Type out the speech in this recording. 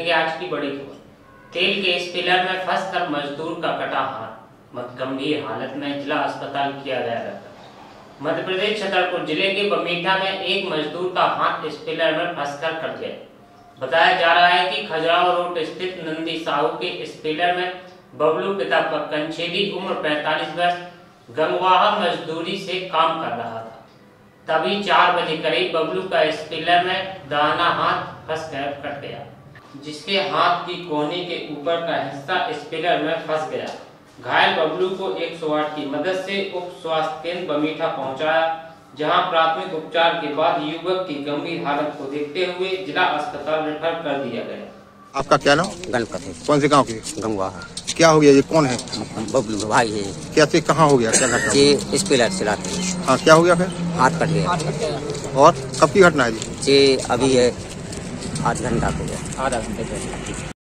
देखेंगे आज की बड़ी खबर। तेल के स्पिलर में फंसकर मजदूर का कटा हाथ, गंभीर हालत में जिला अस्पताल किया गया रेफर। मध्य प्रदेश छतरपुर जिले के बमीठा में एक मजदूर का हाथ स्पिलर में फंसकर कट गया। बताया जा रहा है कि खजुराहो रोड स्थित नंदी साहू के स्पिलर में बबलू पिता कंछेदी उम्र 45 वर्ष गंगवाहा मजदूरी से काम कर रहा था। तभी 4 बजे करीब बबलू का स्पिलर में दाहिना हाथ फंस कर कट गया, जिसके हाथ की कोहनी के ऊपर का हिस्सा स्पिलर में फंस गया। घायल बबलू को 108 की मदद से उप स्वास्थ्य केंद्र बमीठा पहुंचाया, जहां प्राथमिक उपचार के बाद युवक की गंभीर हालत को देखते हुए जिला अस्पताल रेफर कर दिया गया। आपका क्या नाम? गणपति। कौन से गांव की? गंगवाहा। क्या हो गया? ये कौन है? बबलू भाई है। कैसे, कहाँ हो गया, क्या घटना? ये स्पिलर चलाते हैं। हाँ, क्या हो गया फिर? हाथ कट गया। और कब की घटना है जी? अभी है आधा घंटा हो गया।